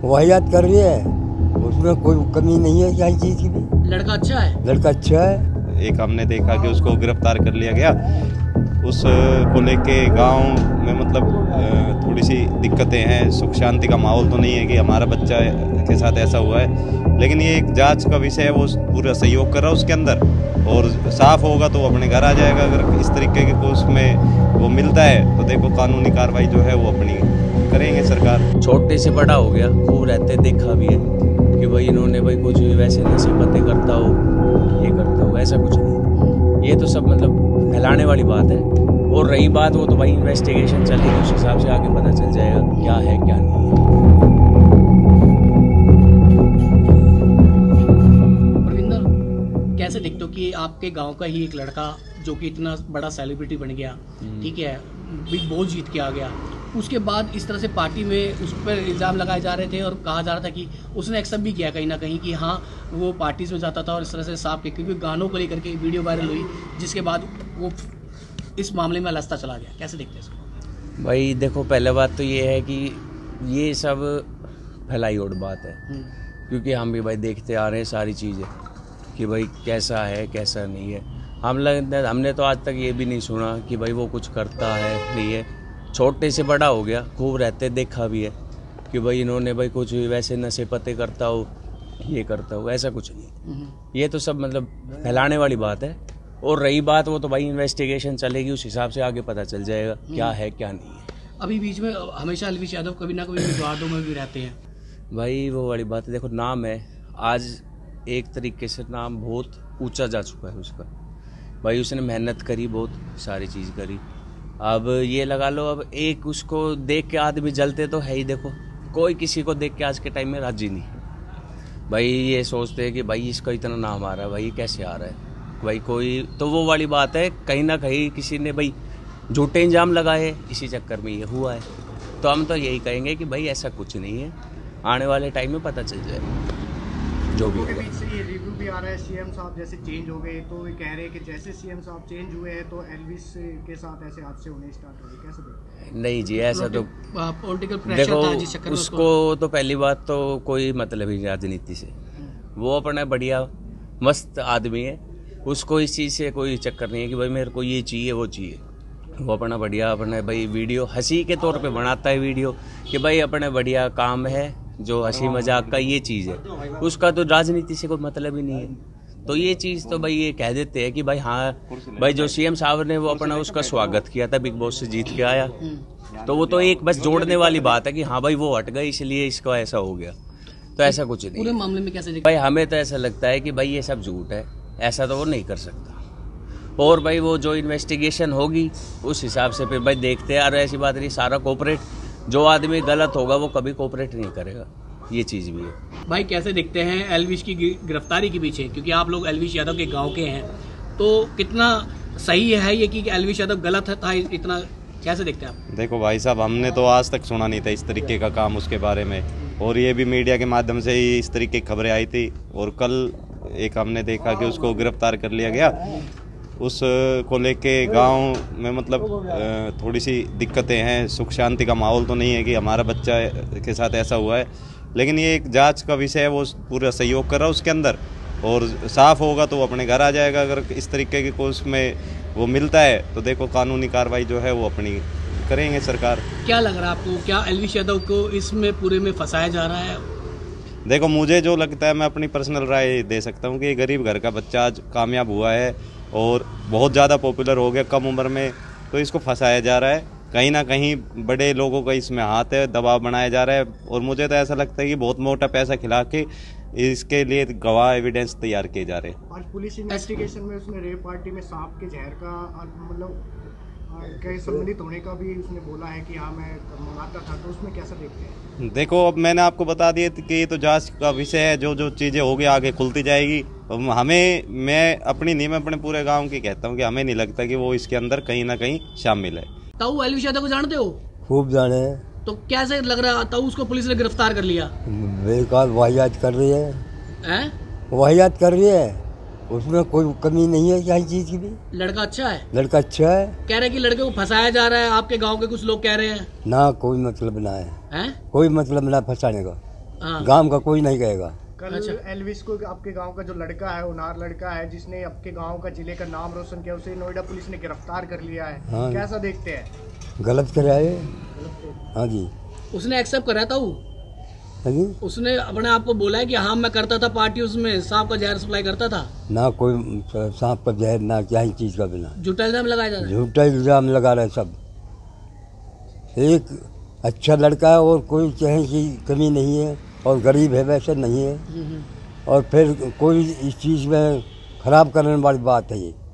वाहियात कर रही है, उसमें कोई कमी नहीं है किसी चीज की भी। लड़का अच्छा है, लड़का अच्छा है। एक हमने देखा कि उसको गिरफ्तार कर लिया गया, उसको लेके गांव में मतलब थोड़ी सी दिक्कतें हैं, सुख शांति का माहौल तो नहीं है कि हमारा बच्चा के साथ ऐसा हुआ है, लेकिन ये एक जांच का विषय है। वो पूरा सहयोग कर रहा है उसके अंदर, और साफ होगा तो वो अपने घर आ जाएगा। अगर इस तरीके के को उसमें वो मिलता है तो देखो कानूनी कार्रवाई जो है वो अपनी करेंगे सरकार। छोटे से बड़ा हो गया, खूब रहते देखा भी है कि भाई इन्होंने भाई कुछ वैसे नशे पत्ते करता हो, ये करता हो, ऐसा कुछ नहीं। ये तो सब मतलब फैलाने वाली बात है। और रही बात वो तो भाई इन्वेस्टिगेशन चलेगी, उस हिसाब से आगे पता चल जाएगा क्या है क्या नहीं है। परविंदर, कैसे देखते हो कि आपके गांव का ही एक लड़का जो कि इतना बड़ा सेलिब्रिटी बन गया, ठीक है, बिग बॉस जीत के आ गया, उसके बाद इस तरह से पार्टी में उस पर इल्ज़ाम लगाए जा रहे थे और कहा जा रहा था कि उसने एक्सेप्ट भी किया कहीं ना कहीं कि हाँ वो पार्टीज में जाता था और इस तरह से साफ क्योंकि गानों को लेकर के वीडियो वायरल हुई, जिसके बाद वो इस मामले में अलसता चला गया। कैसे देखते हैं इसको? भाई देखो, पहले बात तो ये है कि ये सब फैलाई उड़ बात है, क्योंकि हम भी भाई देखते आ रहे हैं सारी चीज़ें कि भाई कैसा है कैसा नहीं है। हमने तो आज तक ये भी नहीं सुना कि भाई वो कुछ करता है नहीं है। छोटे से बड़ा हो गया, खूब रहते देखा भी है कि भाई इन्होंने भाई कुछ वैसे नशे पत्ते करता हो, ये करता हो, ऐसा कुछ नहीं। ये तो सब मतलब फैलाने वाली बात है। और रही बात वो तो भाई इन्वेस्टिगेशन चलेगी, उस हिसाब से आगे पता चल जाएगा क्या है क्या नहीं है। अभी बीच में हमेशा अलविश यादव कभी ना कभी विवादों में भी रहते हैं भाई। वो वाली बात है, देखो नाम है आज एक तरीके से नाम बहुत ऊंचा जा चुका है उसका। भाई उसने मेहनत करी, बहुत सारी चीज़ करी। अब ये लगा लो, अब एक उसको देख के आदमी जलते तो है ही। देखो कोई किसी को देख के आज के टाइम में राजी नहीं भाई। ये सोचते हैं कि भाई इसका इतना नाम आ रहा है, भाई कैसे आ रहा है भाई। कोई तो वो वाली बात है, कहीं ना कहीं किसी ने भाई झूठे इल्जाम लगाए, इसी चक्कर में ये हुआ है। तो हम तो यही कहेंगे कि भाई ऐसा कुछ नहीं है, आने वाले टाइम में पता चल जाए जो भी। के बीच से ये रिव्यू भी आ रहा है, सीएम साहब जैसे चेंज हो गए, तो ये कह रहे हैं कि जैसे सीएम साहब चेंज हुए हैं तो एल्विस के साथ ऐसे हादसे होने स्टार्ट हो गए। कैसे देखते हैं? नहीं जी, ऐसा तो पॉलिटिकल प्रेशर देखो था जिस चक्कर में उसको तो पहली बात तो कोई मतलब ही राजनीति से। वो अपना बढ़िया मस्त आदमी है, उसको इस चीज़ से कोई चक्कर नहीं है कि भाई मेरे को ये चाहिए वो चाहिए। वो अपना बढ़िया अपने भाई वीडियो हंसी के तौर पे बनाता है वीडियो कि भाई अपने बढ़िया काम है जो हंसी मजाक का ये चीज़ है, उसका तो राजनीति से कोई मतलब ही नहीं है। तो ये चीज़ तो भाई ये कह देते हैं कि भाई हाँ भाई जो सीएम साहब ने वो अपना उसका स्वागत किया था, बिग बॉस से जीत के आया, तो वो तो एक बस जोड़ने वाली बात है कि हाँ भाई वो हट गए इसलिए इसका ऐसा हो गया। तो ऐसा कुछ नहीं पूरे मामले में कैसे देखते भाई। हमें तो ऐसा लगता है कि भाई ये सब झूठ है, ऐसा तो वो नहीं कर सकता। और भाई वो जो इन्वेस्टिगेशन होगी उस हिसाब से फिर भाई देखते हैं। और ऐसी बात नहीं, सारा कोऑपरेट, जो आदमी गलत होगा वो कभी कोऑपरेट नहीं करेगा, ये चीज़ भी है। भाई कैसे देखते हैं एल्विश की गिरफ्तारी के पीछे, क्योंकि आप लोग एल्विश यादव के गांव के हैं, तो कितना सही है ये कि एल्विश यादव गलत था इतना, कैसे देखते हैं आप? देखो भाई साहब, हमने तो आज तक सुना नहीं था इस तरीके का काम उसके बारे में, और ये भी मीडिया के माध्यम से ही इस तरीके की खबरें आई थी। और कल एक हमने देखा कि उसको गिरफ्तार कर लिया गया, उसको लेके गांव में मतलब थोड़ी सी दिक्कतें हैं, सुख शांति का माहौल तो नहीं है कि हमारा बच्चा के साथ ऐसा हुआ है, लेकिन ये एक जांच का विषय है। वो पूरा सहयोग कर रहा है उसके अंदर, और साफ होगा तो वो अपने घर आ जाएगा। अगर इस तरीके के को उसमें वो मिलता है तो देखो कानूनी कार्रवाई जो है वो अपनी करेंगे सरकार। क्या लग रहा है आपको, क्या एल्विश यादव को इसमें पूरे में फंसाया जा रहा है? देखो मुझे जो लगता है, मैं अपनी पर्सनल राय दे सकता हूँ कि ये गरीब घर का बच्चा आज कामयाब हुआ है और बहुत ज़्यादा पॉपुलर हो गया कम उम्र में, तो इसको फंसाया जा रहा है। कहीं ना कहीं बड़े लोगों का इसमें हाथ है, दबाव बनाया जा रहा है, और मुझे तो ऐसा लगता है कि बहुत मोटा पैसा खिला के इसके लिए गवाह एविडेंस तैयार किए जा रहे हैं। आज पुलिस इन्वेस्टिगेशन में उसने रेप पार्टी में सांप के जहर का मतलब कहीं सम्मिलित होने का भी उसने बोला है कि हाँ मैं मंगाता था, तो उसमें कैसा देखते हैं? देखो अब मैंने आपको बता दिया कि ये तो जांच का विषय है, जो जो चीज़ें होगी आगे खुलती जाएगी। हमें, मैं अपनी नहीं, मैं अपने पूरे गांव की कहता हूँ कि हमें नहीं लगता कि वो इसके अंदर कहीं ना कहीं शामिल है। ताऊ एल्विश यादव को जानते हो? खूब जाने। तो कैसे लग रहा है ताऊ, उसको पुलिस ने गिरफ्तार कर लिया? बेकार वाहियात कर रही है, हैं? वाहियात कर रही है, उसमें कोई कमी नहीं है किसी चीज की भी। लड़का अच्छा है, लड़का अच्छा है। कह रहे कि लड़के को फंसाया जा रहा है, आपके गांव के कुछ लोग कह रहे हैं। ना कोई मतलब ना है, हैं? कोई मतलब ना फंसाने का। हाँ। गांव का कोई नहीं कहेगा। कल अच्छा। एलविस को आपके गांव का जो लड़का है, उनार लड़का है, जिसने आपके गांव का जिले का नाम रोशन किया, उसे नोएडा पुलिस ने गिरफ्तार कर लिया है। हाँ। कैसा देखते हैं? गलत कराए। हाँ जी। उसने एक्सेप्ट करा था वो, हाँ जी। उसने अपने आप को बोला है कि हाँ मैं करता था पार्टी, उसमें सांप का जहर सप्लाई करता था। ना कोई सांप का जहर, ना क्या ही चीज़ का बिना, झूठा इल्जाम लगाया जा रहा है। झूठा इल्जाम लगा रहे सब। एक अच्छा लड़का है और कोई कहीं की कमी नहीं है, और गरीब है वैसे नहीं है, और फिर कोई इस चीज़ में खराब करने वाली बात है ये।